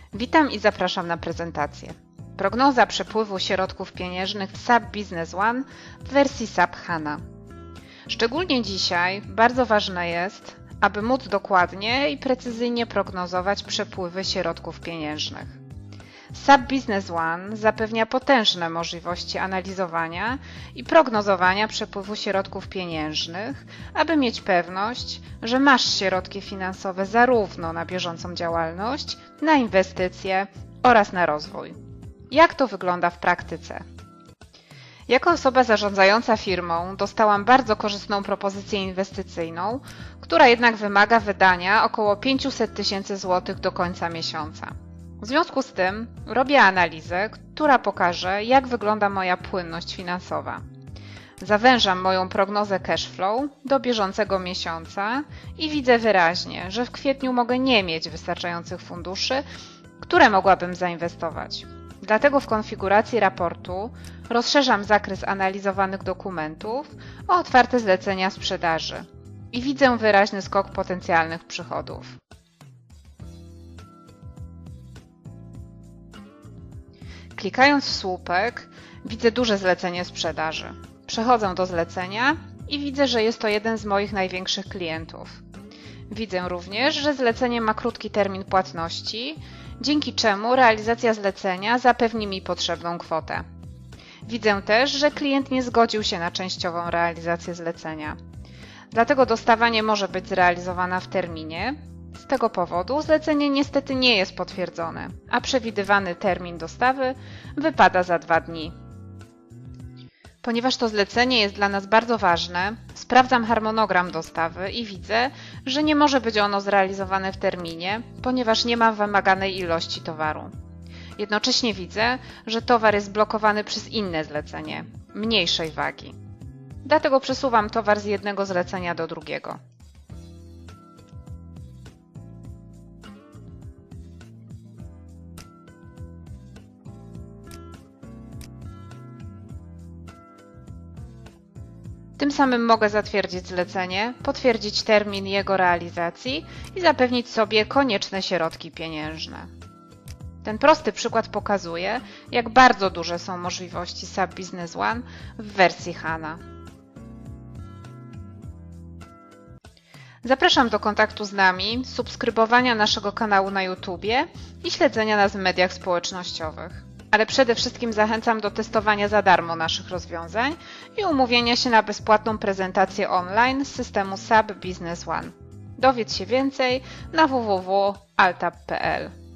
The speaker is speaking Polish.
Witam i zapraszam na prezentację. Prognoza przepływu środków pieniężnych w SAP Business One w wersji SAP HANA. Szczególnie dzisiaj bardzo ważne jest, aby móc dokładnie i precyzyjnie prognozować przepływy środków pieniężnych. SAP Business One zapewnia potężne możliwości analizowania i prognozowania przepływu środków pieniężnych, aby mieć pewność, że masz środki finansowe zarówno na bieżącą działalność, na inwestycje oraz na rozwój. Jak to wygląda w praktyce? Jako osoba zarządzająca firmą dostałam bardzo korzystną propozycję inwestycyjną, która jednak wymaga wydania około 500 000 złotych do końca miesiąca. W związku z tym robię analizę, która pokaże, jak wygląda moja płynność finansowa. Zawężam moją prognozę cash flow do bieżącego miesiąca i widzę wyraźnie, że w kwietniu mogę nie mieć wystarczających funduszy, które mogłabym zainwestować. Dlatego w konfiguracji raportu rozszerzam zakres analizowanych dokumentów o otwarte zlecenia sprzedaży i widzę wyraźny skok potencjalnych przychodów. Klikając w słupek widzę duże zlecenie sprzedaży. Przechodzę do zlecenia i widzę, że jest to jeden z moich największych klientów. Widzę również, że zlecenie ma krótki termin płatności, dzięki czemu realizacja zlecenia zapewni mi potrzebną kwotę. Widzę też, że klient nie zgodził się na częściową realizację zlecenia. Dlatego dostawa nie może być zrealizowana w terminie. Z tego powodu zlecenie niestety nie jest potwierdzone, a przewidywany termin dostawy wypada za 2 dni. Ponieważ to zlecenie jest dla nas bardzo ważne, sprawdzam harmonogram dostawy i widzę, że nie może być ono zrealizowane w terminie, ponieważ nie ma wymaganej ilości towaru. Jednocześnie widzę, że towar jest blokowany przez inne zlecenie, mniejszej wagi. Dlatego przesuwam towar z jednego zlecenia do drugiego. Tym samym mogę zatwierdzić zlecenie, potwierdzić termin jego realizacji i zapewnić sobie konieczne środki pieniężne. Ten prosty przykład pokazuje, jak bardzo duże są możliwości SAP Business One w wersji HANA. Zapraszam do kontaktu z nami, subskrybowania naszego kanału na YouTube i śledzenia nas w mediach społecznościowych. Ale przede wszystkim zachęcam do testowania za darmo naszych rozwiązań i umówienia się na bezpłatną prezentację online z systemu SAP Business One. Dowiedz się więcej na www.altab.pl.